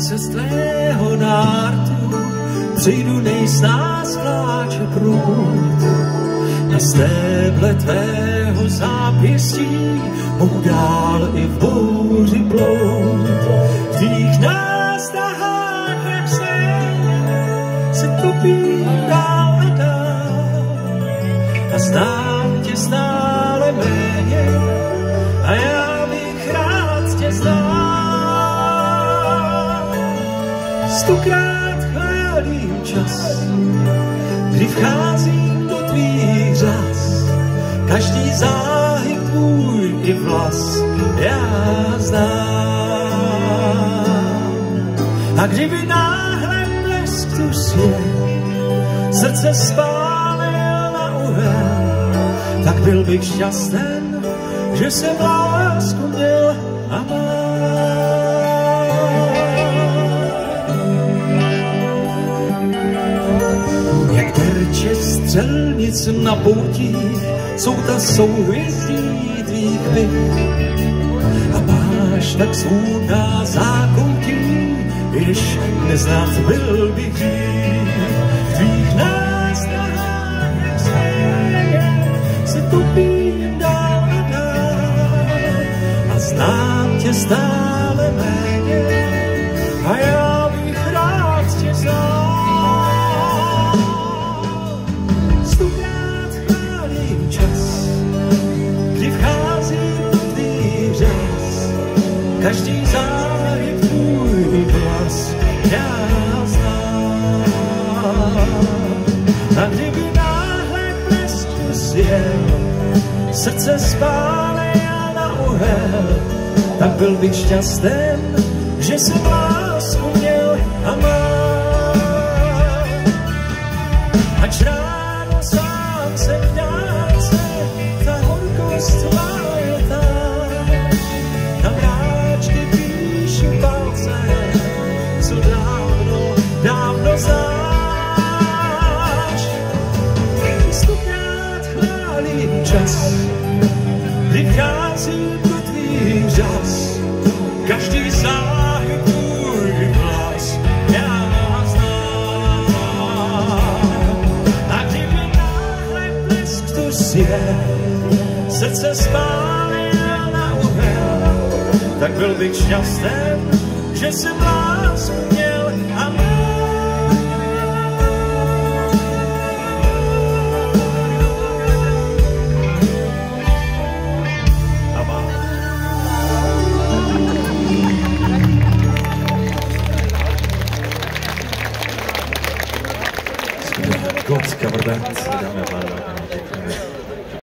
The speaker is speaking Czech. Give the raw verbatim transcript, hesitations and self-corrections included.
se z tvého nártu přijdu nejsnáz pláče proud. Na stéble tvého zápěstí mohu dál i v bouři plout. V tvých nástahách jak se, se topím dál a dál a znám tě stále méně a já bych rád tě znal. Stokrát chválím čas, kdy vcházím do tvých řas, každý záhyb tvůj i vlas já znám. A kdyby náhle blesk tu svět srdce spálil na uhel, tak byl bych šťasten, že jsem lásku měl a mám. Jak terče střelnic na poutích jsou ta souhvězdí tvých byt a máš tak svůdná zákoutí, když neznát byl bych dřív. V tvých nástahách jak se topím dál a dál a znám tě stále méně a já bych rád tě znal. Stokrát chválím čas, kdy vcházím do tvých řas, každý záhyb tvůj hlas já znám. A kdyby náhle blesk sjel, srdce spálil na uhel, tak byl bych šťasten, že jsem lásku měl a mám. Ač ráno sám jsem v dálce, ta horkost válta, na mráčky píšu palce, co dávno, dávno znáš. Stokrát chválím čas, kdy vcházím do tvých řas, každý záhyb tvůj hlas já znám. A kdyby náhle blesk tu sjel, srdce spálil na uhel, tak byl bych šťasten, že jsem lásku měl a mám. God cover band, dámy a pánové.